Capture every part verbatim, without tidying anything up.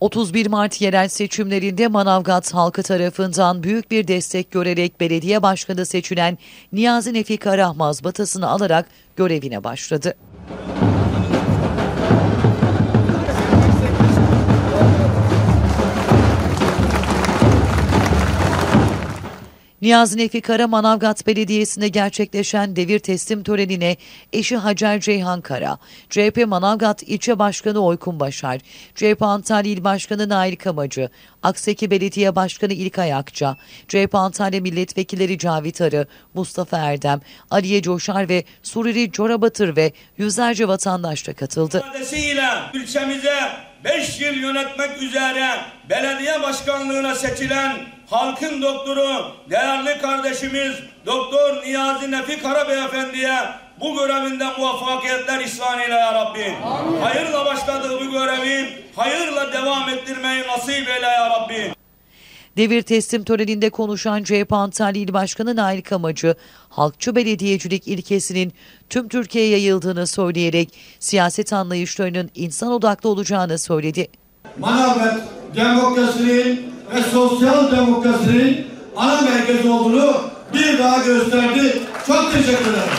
otuz bir Mart yerel seçimlerinde Manavgat halkı tarafından büyük bir destek görerek belediye başkanı seçilen Niyazi Nefi Kara mazbatasını alarak görevine başladı. Niyazi Nefi Kara, Manavgat Belediyesi'nde gerçekleşen devir teslim törenine eşi Hacer Ceyhan Kara, C H P Manavgat İlçe Başkanı Oykun Başar, C H P Antalya İl Başkanı Nail Kamacı, Akseki Belediye Başkanı İlkay Akça, C H P Antalya Milletvekilleri Cavit Arı, Mustafa Erdem, Aliye Coşar ve Suriri Corabatır ve yüzlerce vatandaş da katıldı. Ülkemize beş yıl yönetmek üzere belediye başkanlığına seçilen halkın doktoru, değerli kardeşimiz Doktor Niyazi Nefi Kara Beyefendi'ye bu görevinde muvaffakiyetler ihsan eyle ya Rabbi. Amin. Hayırla başladığı bu görevi hayırla devam ettirmeyi nasip eyle ya Rabbi. Devir teslim töreninde konuşan C H P Antalya İl Başkanı Nail Kamacı, halkçı belediyecilik ilkesinin tüm Türkiye'ye yayıldığını söyleyerek siyaset anlayışlarının insan odaklı olacağını söyledi. Manavgat demokrasinin ve sosyal demokrasinin ana merkezi olduğunu bir daha gösterdi. Çok teşekkür ederim.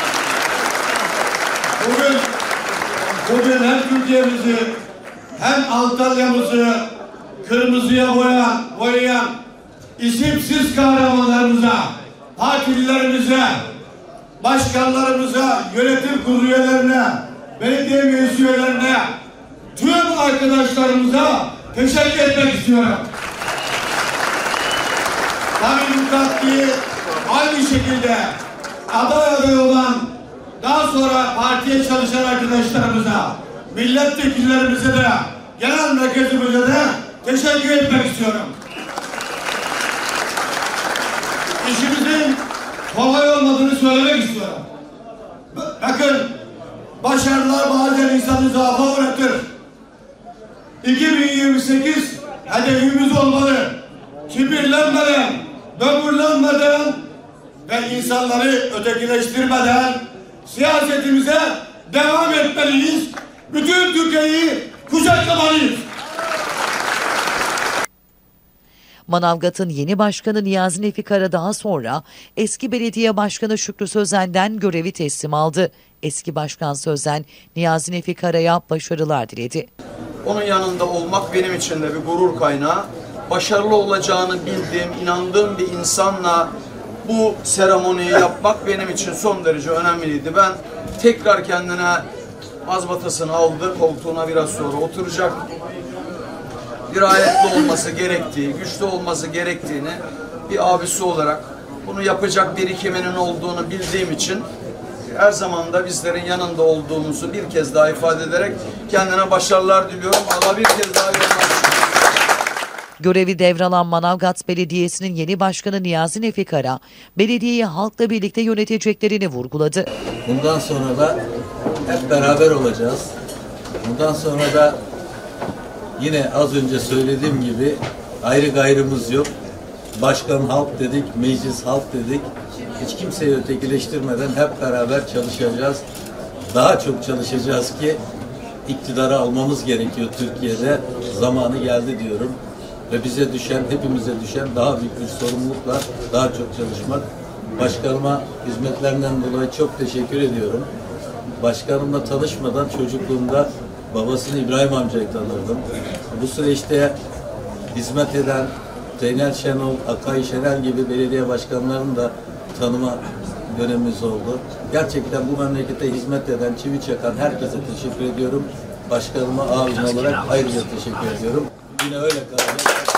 Bugün, bugün hem Türkiye'mizi hem Antalya'mızı kırmızıya boyayan, boyayan isimsiz kahramanlarımıza, partililerimize, başkanlarımıza, yönetim kurulu üyelerine, belediye meclis üyelerine, tüm arkadaşlarımıza teşekkür etmek istiyorum. Tabii bu katkıyı aynı şekilde aday aday olan, daha sonra partiye çalışan arkadaşlarımıza, milletvekillerimize de, genel merkezimize de teşekkür etmek istiyorum. İşimizin kolay olmadığını söylemek istiyorum. Bakın, başarılar bazen insanı zaafa uğratır. iki bin yirmi sekiz hedefimiz olmalı. Kibirlenmeden, böbürlenmeden ve insanları ötekileştirmeden siyasetimize devam etmeliyiz. Bütün Türkiye'yi kucaklamalıyız. Manavgat'ın yeni başkanı Niyazi Nefi Kara daha sonra eski belediye başkanı Şükrü Sözen'den görevi teslim aldı. Eski başkan Sözen, Niyazi Nefi Kara'ya başarılar diledi. Onun yanında olmak benim için de bir gurur kaynağı. Başarılı olacağını bildiğim, inandığım bir insanla bu seremoniyi yapmak benim için son derece önemliydi. Ben tekrar kendine mazbatasını aldı, koltuğuna biraz sonra oturacak. Dirayetli olması gerektiği, güçlü olması gerektiğini bir abisi olarak bunu yapacak birikiminin olduğunu bildiğim için her zaman da bizlerin yanında olduğumuzu bir kez daha ifade ederek kendine başarılar diliyorum. Allah bir kez daha yormak. Görevi devralan Manavgat Belediyesi'nin yeni başkanı Niyazi Nefi Kara, belediyeyi halkla birlikte yöneteceklerini vurguladı. Bundan sonra da hep beraber olacağız. Bundan sonra da yine az önce söylediğim gibi ayrı gayrımız yok. Başkan halk dedik, meclis halk dedik. Hiç kimseyi ötekileştirmeden hep beraber çalışacağız. Daha çok çalışacağız ki iktidarı almamız gerekiyor Türkiye'de. Zamanı geldi diyorum. Ve bize düşen, hepimize düşen daha büyük bir sorumlulukla daha çok çalışmak. Başkanıma hizmetlerinden dolayı çok teşekkür ediyorum. Başkanımla tanışmadan çocukluğumda babasını İbrahim amcayı tanırdım. Bu süreçte hizmet eden Zeynel Şenol, Akay Şenel gibi belediye başkanlarını da tanıma dönemimiz oldu. Gerçekten bu memlekete hizmet eden, çivi çakan herkese teşekkür ediyorum. Başkanıma abim olarak ayrıca teşekkür ediyorum. Yine öyle kalacak.